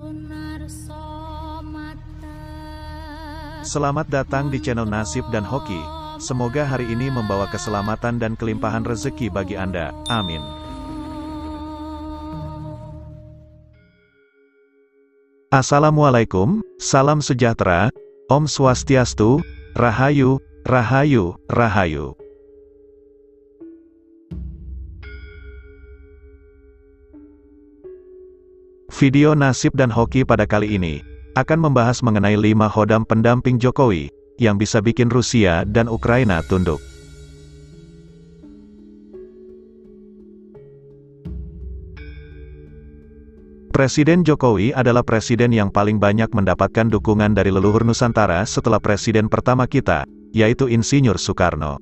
Selamat datang di channel Nasib dan Hoki. Semoga hari ini membawa keselamatan dan kelimpahan rezeki bagi Anda. Amin. Assalamualaikum, salam sejahtera, Om Swastiastu, Rahayu, Rahayu, Rahayu. Video Nasib dan Hoki pada kali ini akan membahas mengenai 5 khodam pendamping Jokowi yang bisa bikin Rusia dan Ukraina tunduk. Presiden Jokowi adalah presiden yang paling banyak mendapatkan dukungan dari leluhur Nusantara setelah presiden pertama kita, yaitu Insinyur Soekarno.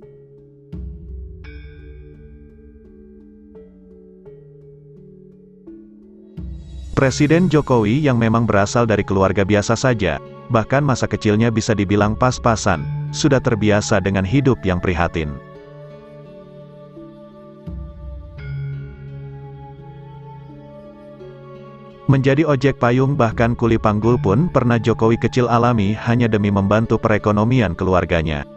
Presiden Jokowi yang memang berasal dari keluarga biasa saja, bahkan masa kecilnya bisa dibilang pas-pasan, sudah terbiasa dengan hidup yang prihatin. Menjadi ojek payung bahkan kuli panggul pun pernah Jokowi kecil alami hanya demi membantu perekonomian keluarganya.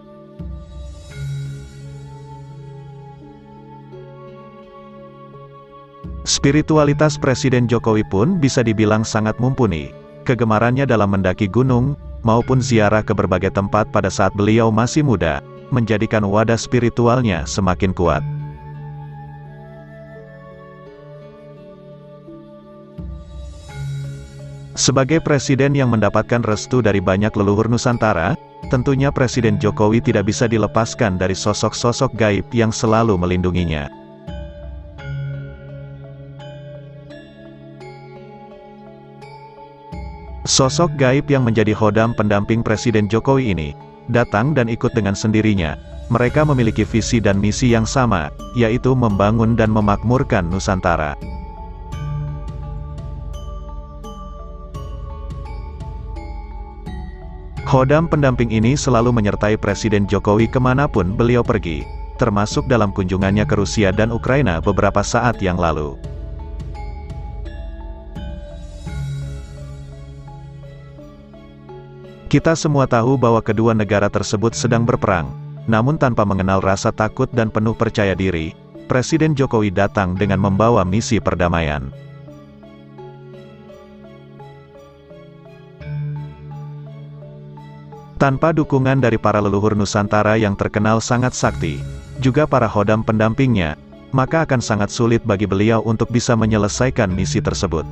Spiritualitas Presiden Jokowi pun bisa dibilang sangat mumpuni. Kegemarannya dalam mendaki gunung, maupun ziarah ke berbagai tempat pada saat beliau masih muda, menjadikan wadah spiritualnya semakin kuat. Sebagai presiden yang mendapatkan restu dari banyak leluhur Nusantara, tentunya Presiden Jokowi tidak bisa dilepaskan dari sosok-sosok gaib yang selalu melindunginya. Sosok gaib yang menjadi khodam pendamping Presiden Jokowi ini, datang dan ikut dengan sendirinya. Mereka memiliki visi dan misi yang sama, yaitu membangun dan memakmurkan Nusantara. Khodam pendamping ini selalu menyertai Presiden Jokowi kemanapun beliau pergi, termasuk dalam kunjungannya ke Rusia dan Ukraina beberapa saat yang lalu. Kita semua tahu bahwa kedua negara tersebut sedang berperang, namun tanpa mengenal rasa takut dan penuh percaya diri, Presiden Jokowi datang dengan membawa misi perdamaian. Tanpa dukungan dari para leluhur Nusantara yang terkenal sangat sakti, juga para khodam pendampingnya, maka akan sangat sulit bagi beliau untuk bisa menyelesaikan misi tersebut.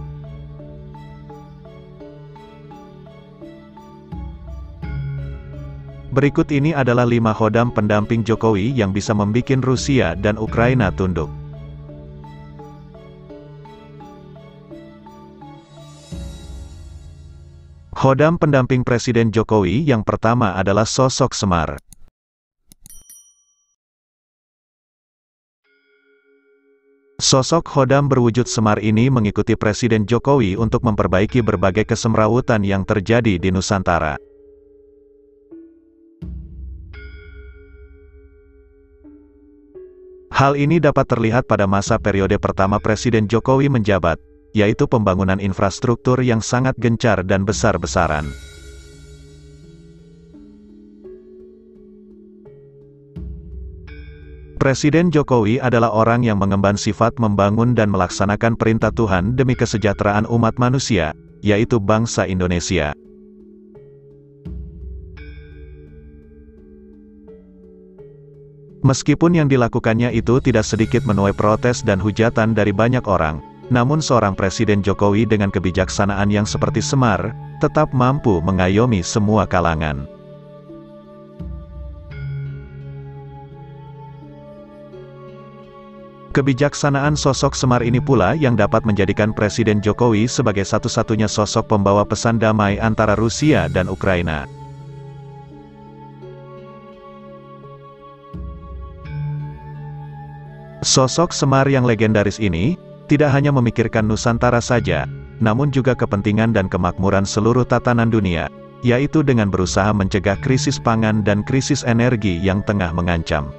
Berikut ini adalah 5 khodam pendamping Jokowi yang bisa membikin Rusia dan Ukraina tunduk. Khodam pendamping Presiden Jokowi yang pertama adalah sosok Semar. Sosok khodam berwujud Semar ini mengikuti Presiden Jokowi untuk memperbaiki berbagai kesemrawutan yang terjadi di Nusantara. Hal ini dapat terlihat pada masa periode pertama Presiden Jokowi menjabat, yaitu pembangunan infrastruktur yang sangat gencar dan besar-besaran. Presiden Jokowi adalah orang yang mengemban sifat membangun dan melaksanakan perintah Tuhan demi kesejahteraan umat manusia, yaitu bangsa Indonesia. Meskipun yang dilakukannya itu tidak sedikit menuai protes dan hujatan dari banyak orang, namun seorang Presiden Jokowi dengan kebijaksanaan yang seperti Semar, tetap mampu mengayomi semua kalangan. Kebijaksanaan sosok Semar ini pula yang dapat menjadikan Presiden Jokowi sebagai satu-satunya sosok pembawa pesan damai antara Rusia dan Ukraina. Sosok Semar yang legendaris ini, tidak hanya memikirkan Nusantara saja, namun juga kepentingan dan kemakmuran seluruh tatanan dunia, yaitu dengan berusaha mencegah krisis pangan dan krisis energi yang tengah mengancam.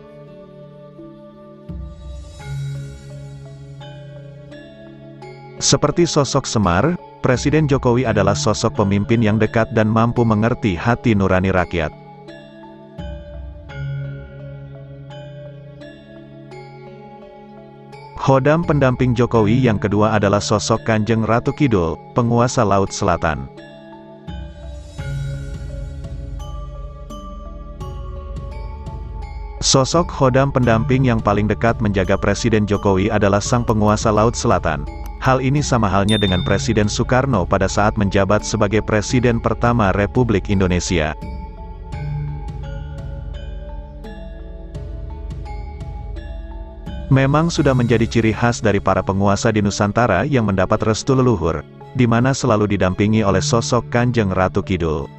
Seperti sosok Semar, Presiden Jokowi adalah sosok pemimpin yang dekat dan mampu mengerti hati nurani rakyat. Khodam pendamping Jokowi yang kedua adalah sosok Kanjeng Ratu Kidul, penguasa Laut Selatan. Sosok khodam pendamping yang paling dekat menjaga Presiden Jokowi adalah sang penguasa Laut Selatan. Hal ini sama halnya dengan Presiden Soekarno pada saat menjabat sebagai Presiden pertama Republik Indonesia. Memang sudah menjadi ciri khas dari para penguasa di Nusantara yang mendapat restu leluhur, di mana selalu didampingi oleh sosok Kanjeng Ratu Kidul.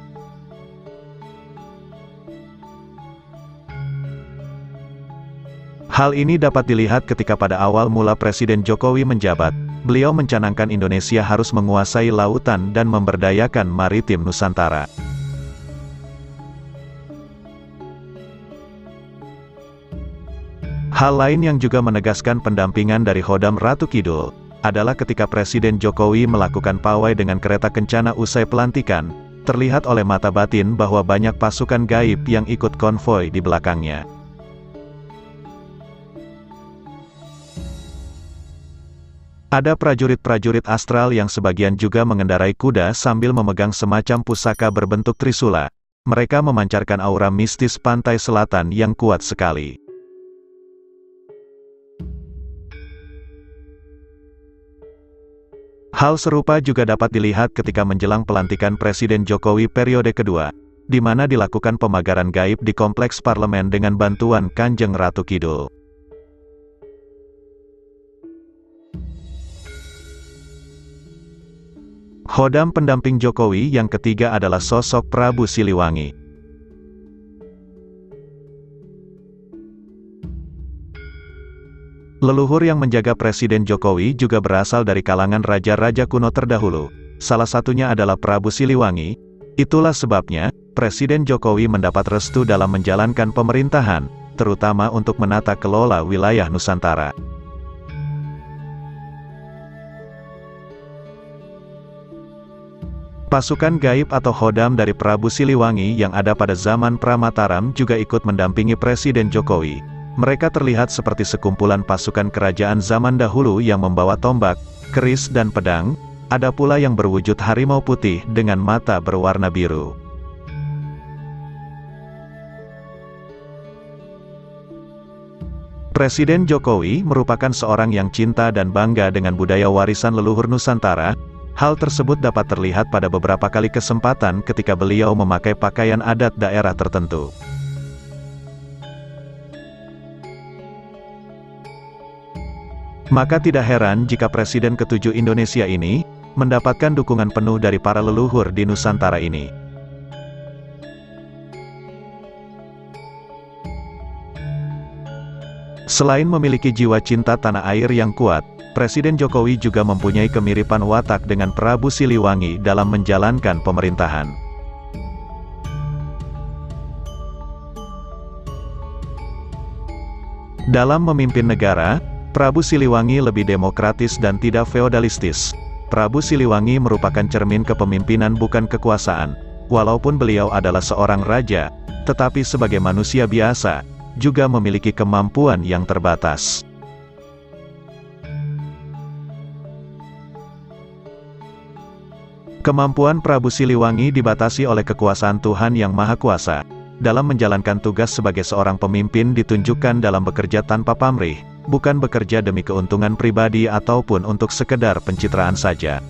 Hal ini dapat dilihat ketika pada awal mula Presiden Jokowi menjabat, beliau mencanangkan Indonesia harus menguasai lautan dan memberdayakan maritim Nusantara. Hal lain yang juga menegaskan pendampingan dari Khodam Ratu Kidul, adalah ketika Presiden Jokowi melakukan pawai dengan kereta kencana usai pelantikan, terlihat oleh mata batin bahwa banyak pasukan gaib yang ikut konvoi di belakangnya. Ada prajurit-prajurit astral yang sebagian juga mengendarai kuda sambil memegang semacam pusaka berbentuk trisula. Mereka memancarkan aura mistis pantai selatan yang kuat sekali. Hal serupa juga dapat dilihat ketika menjelang pelantikan Presiden Jokowi periode kedua, di mana dilakukan pemagaran gaib di Kompleks Parlemen dengan bantuan Kanjeng Ratu Kidul. Khodam pendamping Jokowi yang ketiga adalah sosok Prabu Siliwangi. Leluhur yang menjaga Presiden Jokowi juga berasal dari kalangan raja-raja kuno terdahulu. Salah satunya adalah Prabu Siliwangi. Itulah sebabnya, Presiden Jokowi mendapat restu dalam menjalankan pemerintahan, terutama untuk menata kelola wilayah Nusantara. Pasukan gaib atau khodam dari Prabu Siliwangi yang ada pada zaman Pramataram juga ikut mendampingi Presiden Jokowi. Mereka terlihat seperti sekumpulan pasukan kerajaan zaman dahulu yang membawa tombak, keris dan pedang. Ada pula yang berwujud harimau putih dengan mata berwarna biru. Presiden Jokowi merupakan seorang yang cinta dan bangga dengan budaya warisan leluhur Nusantara. Hal tersebut dapat terlihat pada beberapa kali kesempatan ketika beliau memakai pakaian adat daerah tertentu. Maka tidak heran jika Presiden ke-7 Indonesia ini, mendapatkan dukungan penuh dari para leluhur di Nusantara ini. Selain memiliki jiwa cinta tanah air yang kuat, Presiden Jokowi juga mempunyai kemiripan watak dengan Prabu Siliwangi dalam menjalankan pemerintahan. Dalam memimpin negara, Prabu Siliwangi lebih demokratis dan tidak feodalistis. Prabu Siliwangi merupakan cermin kepemimpinan bukan kekuasaan. Walaupun beliau adalah seorang raja, tetapi sebagai manusia biasa, juga memiliki kemampuan yang terbatas. Kemampuan Prabu Siliwangi dibatasi oleh kekuasaan Tuhan Yang Maha Kuasa. Dalam menjalankan tugas sebagai seorang pemimpin ditunjukkan dalam bekerja tanpa pamrih, bukan bekerja demi keuntungan pribadi ataupun untuk sekedar pencitraan saja.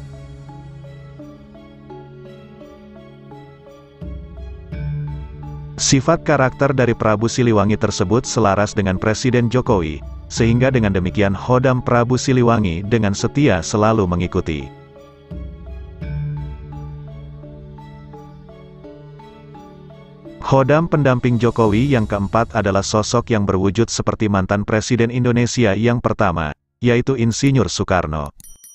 Sifat karakter dari Prabu Siliwangi tersebut selaras dengan Presiden Jokowi, sehingga dengan demikian khodam Prabu Siliwangi dengan setia selalu mengikuti. Khodam pendamping Jokowi yang keempat adalah sosok yang berwujud seperti mantan Presiden Indonesia yang pertama, yaitu Insinyur Soekarno.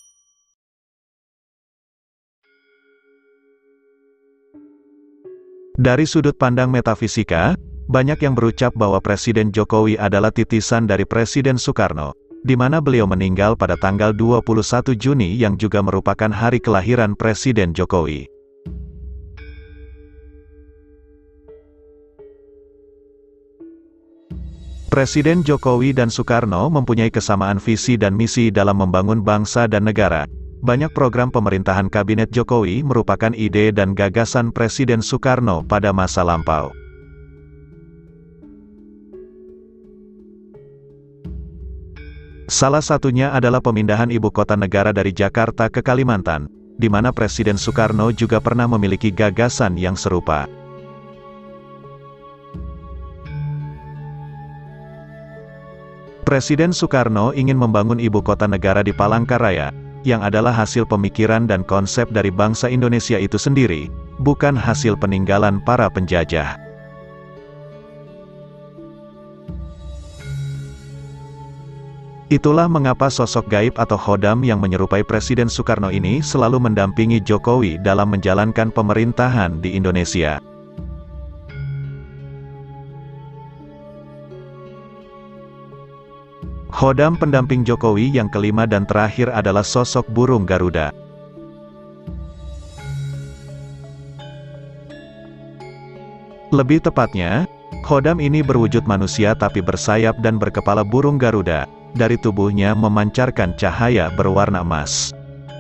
Dari sudut pandang metafisika, banyak yang berucap bahwa Presiden Jokowi adalah titisan dari Presiden Soekarno. di mana beliau meninggal pada tanggal 21 Juni yang juga merupakan hari kelahiran Presiden Jokowi. Presiden Jokowi dan Soekarno mempunyai kesamaan visi dan misi dalam membangun bangsa dan negara. Banyak program pemerintahan Kabinet Jokowi merupakan ide dan gagasan Presiden Soekarno pada masa lampau. Salah satunya adalah pemindahan ibu kota negara dari Jakarta ke Kalimantan, di mana Presiden Soekarno juga pernah memiliki gagasan yang serupa. Presiden Soekarno ingin membangun ibu kota negara di Palangkaraya, yang adalah hasil pemikiran dan konsep dari bangsa Indonesia itu sendiri, bukan hasil peninggalan para penjajah. Itulah mengapa sosok gaib atau Khodam yang menyerupai Presiden Soekarno ini selalu mendampingi Jokowi dalam menjalankan pemerintahan di Indonesia. Khodam pendamping Jokowi yang kelima dan terakhir adalah sosok burung Garuda. Lebih tepatnya, Khodam ini berwujud manusia tapi bersayap dan berkepala burung Garuda, dari tubuhnya memancarkan cahaya berwarna emas.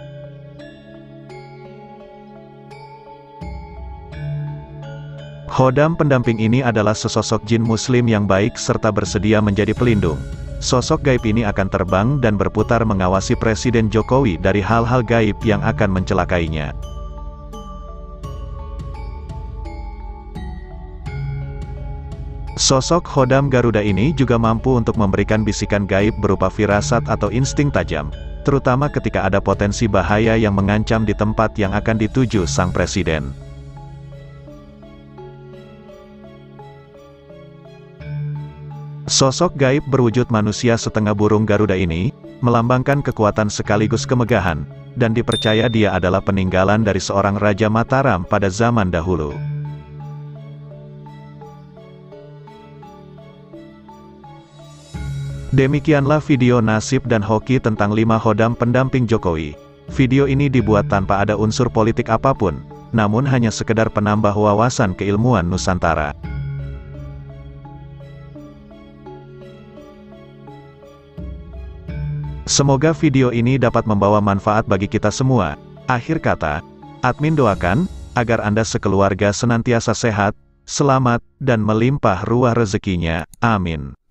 Khodam pendamping ini adalah sesosok jin muslim yang baik serta bersedia menjadi pelindung. Sosok gaib ini akan terbang dan berputar mengawasi Presiden Jokowi dari hal-hal gaib yang akan mencelakainya. Sosok Khodam Garuda ini juga mampu untuk memberikan bisikan gaib berupa firasat atau insting tajam, terutama ketika ada potensi bahaya yang mengancam di tempat yang akan dituju sang presiden. Sosok gaib berwujud manusia setengah burung Garuda ini, melambangkan kekuatan sekaligus kemegahan, dan dipercaya dia adalah peninggalan dari seorang Raja Mataram pada zaman dahulu. Demikianlah video nasib dan hoki tentang 5 Khodam pendamping Jokowi. Video ini dibuat tanpa ada unsur politik apapun, namun hanya sekedar penambah wawasan keilmuan Nusantara. Semoga video ini dapat membawa manfaat bagi kita semua. Akhir kata, admin doakan, agar Anda sekeluarga senantiasa sehat, selamat, dan melimpah ruah rezekinya. Amin.